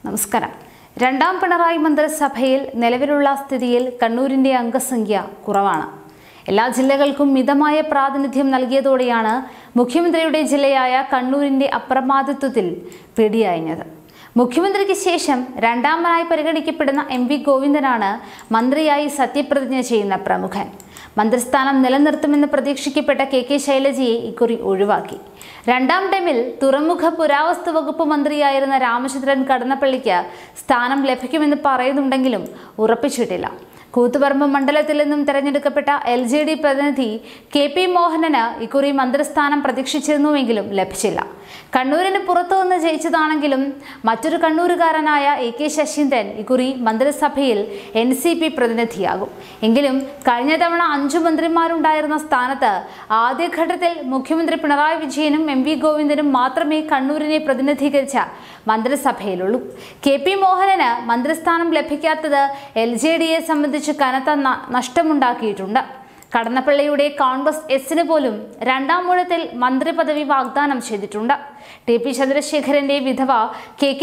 നമസ്കാരം. രണ്ടാം പിണറായി മന്ത്രിസഭയിൽ നിലവിലുള്ള സ്ഥിതിയിൽ കണ്ണൂരിന്റെ അംഗസംഖ്യ കുറവാണ്. എല്ലാ ജില്ലകൾക്കും മിതമായ പ്രാതിനിധ്യം നൽകിയതോടെയാണ് മുഖ്യമന്ത്രിയുടെ ജില്ലയായ കണ്ണൂരിന്റെ അപ്രമാദിത്വത്തിൽ പിടിയായത്. മുഖ്യമന്ത്രിക്ക് ശേഷം രണ്ടാമനായി പരിഗണിക്കപ്പെടുന്ന എം.വി. ഗോവിന്ദനാണ് മന്ത്രിയായി സത്യപ്രതിജ്ഞ ചെയ്യുന്ന പ്രമുഖൻ. മന്ത്രിസ്ഥാനം നിലനിർത്തുമെന്ന് പ്രതീക്ഷിക്കപ്പെട്ട കെ ശൈലജയെ ഇക്കുറി ഒഴിവാക്കി. രണ്ടാം ടൈമിൽ തുറമുഖ പുരാവസ്തു വകുപ്പ് മന്ത്രിയായിരുന്ന രാമചന്ദ്രൻ കടന്നപ്പള്ളിക്ക് സ്ഥാനം ലഭിക്കുമെന്ന് പറയുന്നുണ്ടെങ്കിലും ഉറപ്പിച്ചിട്ടില്ല. കൂത്തുപറമ്പ് മണ്ഡലത്തിൽ നിന്നും തെരഞ്ഞെടുക്കപ്പെട്ട LJD പ്രതിനിധി KP മോഹനന് ഇക്കുറി മന്ത്രിസ്ഥാനം പ്രതീക്ഷിച്ചിരുന്നുവെങ്കിലും ലഭിച്ചില്ല. കണ്ണൂരിന് പുറത്തുനിന്ന് ജയിച്ചതാണെങ്കിലും മറ്റൊരു കണ്ണൂരുകാരനായ AK ശശീന്ദ്രൻ ഇക്കുറി മന്ത്രിസഭയിൽ NCP പ്രതിനിധിയാകും. എങ്കിലും കഴിഞ്ഞ തവണ 5 മന്ത്രിമാരുണ്ടായിരുന്ന സ്ഥാനത്ത് ആദ്യഘട്ടത്തിൽ മുഖ്യമന്ത്രി പിണറായി വിജയനും MV ഗോവിന്ദനും മാത്രമേ കണ്ണൂരിനെ പ്രതിനിധീകരിച്ച മന്ത്രിസഭയിലുള്ളൂ. KP മോഹനന് മന്ത്രിസ്ഥാനം ലഭിക്കാത്തത് LJDയെ സംബന്ധിച്ച് കനത്ത നഷ്ടമുണ്ടാക്കിയിട്ടുണ്ട്. കടന്നപ്പള്ളിയുടെ കോൺഗ്രസ് എസിന് പോലും രണ്ടാം ഊഴത്തിൽ മന്ത്രി പദവി വാഗ്ദാനം ചെയ്തിട്ടുണ്ട്. TP ചന്ദ്രശേഖരന്റെ വിധവ KK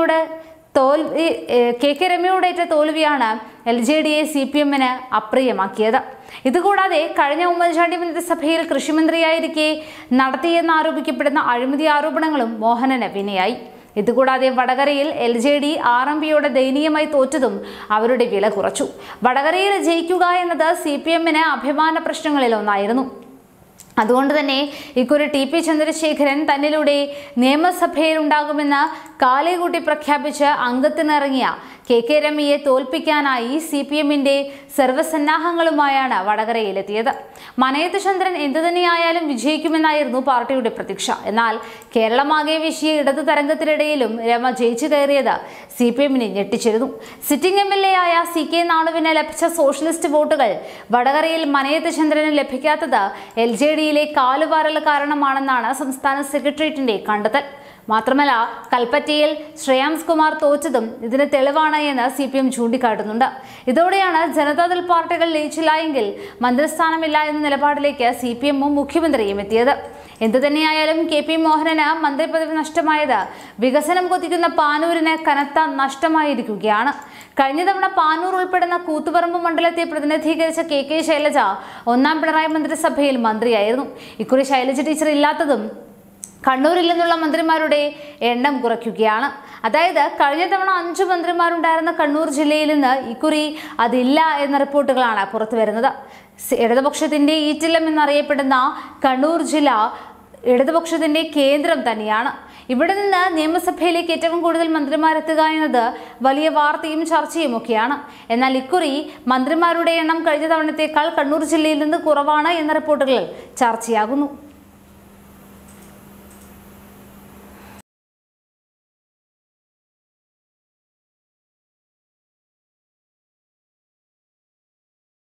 രമയോടേറ്റ തോൽവിയാണ് LJDയെ CPMന് അപ്രിയമാക്കിയത്. ഇതുകൂടാതെ കഴിഞ്ഞ ഉമ്മൻചാണ്ടി മന്ത്രിസഭയിൽ കൃഷിമന്ത്രിയായിരിക്കെ നടത്തിയെന്നാരോപിക്കപ്പെടുന്ന അഴിമതി ആരോപണങ്ങളും മോഹനന് വിനയായി. ഇതുകൂടാതെ വടകരയിൽ LJD RMPയോട് ദയനീയമായി തോറ്റതും അവരുടെ വില കുറച്ചു. വടകരയിൽ ജയിക്കുക എന്നത് CPMന് അഭിമാന പ്രശ്നങ്ങളിൽ ഒന്നായിരുന്നു. അതുകൊണ്ട് തന്നെ ഇക്കുറി TP ചന്ദ്രശേഖരൻ തന്നിലൂടെ നിയമസഭയിൽ ഉണ്ടാകുമെന്ന് കാലേകൂട്ടി പ്രഖ്യാപിച്ച് അംഗത്തിനിറങ്ങിയ KK രമയെ തോൽപ്പിക്കാനായി CPMന്റെ സർവ്വസന്നാഹങ്ങളുമായാണ് വടകരയിലെത്തിയത്. മനയത്ത് ചന്ദ്രൻ എന്തുതന്നെയായാലും വിജയിക്കുമെന്നായിരുന്നു പാർട്ടിയുടെ പ്രതീക്ഷ. എന്നാൽ കേരളമാകെ വീശിയ ഇടതു തരംഗത്തിനിടയിലും രമ ജയിച്ചു കയറിയത് CPMനെ ഞെട്ടിച്ചിരുന്നു. സിറ്റിംഗ് MLA ആയ CK നാണുവിന് ലഭിച്ച സോഷ്യലിസ്റ്റ് വോട്ടുകൾ വടകരയിൽ മനയത്ത് ചന്ദ്രന് ലഭിക്കാത്തത് LJDയിലെ കാലുവാരൽ കാരണമാണെന്നാണ് സംസ്ഥാന സെക്രട്ടേറിയറ്റിന്റെ കണ്ടെത്തൽ. മാത്രമല്ല, കൽപ്പറ്റയിൽ ശ്രേയാംസ് കുമാർ തോറ്റതും ഇതിന് തെളിവാണ് എന്ന് CPM ചൂണ്ടിക്കാട്ടുന്നുണ്ട്. ഇതോടെയാണ് ജനതാദൾ പാർട്ടികൾ ലയിച്ചില്ലായെങ്കിൽ മന്ത്രിസ്ഥാനമില്ല എന്ന നിലപാടിലേക്ക് CPMഉം മുഖ്യമന്ത്രിയും എത്തിയത്. എന്തുതന്നെയായാലും KP മോഹനന് മന്ത്രിപദവി നഷ്ടമായത് വികസനം കൊതിക്കുന്ന പാനൂരിന് കനത്ത നഷ്ടമായിരിക്കുകയാണ്. കഴിഞ്ഞ തവണ പാനൂർ ഉൾപ്പെടുന്ന കൂത്തുപറമ്പ് മണ്ഡലത്തെ പ്രതിനിധീകരിച്ച KK ശൈലജ ഒന്നാം പിണറായി മന്ത്രിസഭയിൽ മന്ത്രിയായിരുന്നു. ഇക്കുറി ശൈലജ ടീച്ചർ ഇല്ലാത്തതും കണ്ണൂരിൽ നിന്നുള്ള മന്ത്രിമാരുടെ എണ്ണം കുറയ്ക്കുകയാണ്. അതായത് കഴിഞ്ഞ തവണ 5 മന്ത്രിമാരുണ്ടായിരുന്ന കണ്ണൂർ ജില്ലയിൽ നിന്ന് ഇക്കുറി അതില്ല എന്ന റിപ്പോർട്ടുകളാണ് പുറത്തു വരുന്നത്. ഇടതുപക്ഷത്തിന്റെ ഈറ്റില്ലം എന്നറിയപ്പെടുന്ന കണ്ണൂർ ജില്ല ഇടതുപക്ഷത്തിന്റെ കേന്ദ്രം തന്നെയാണ്. ഇവിടെ നിന്ന് നിയമസഭയിലേക്ക് ഏറ്റവും കൂടുതൽ മന്ത്രിമാരെത്തുക എന്നത് വലിയ വാർത്തയും ചർച്ചയും ഒക്കെയാണ്. എന്നാൽ ഇക്കുറി മന്ത്രിമാരുടെ എണ്ണം കഴിഞ്ഞ തവണത്തേക്കാൾ കണ്ണൂർ ജില്ലയിൽ നിന്ന് കുറവാണ് എന്ന റിപ്പോർട്ടുകൾ ചർച്ചയാകുന്നു.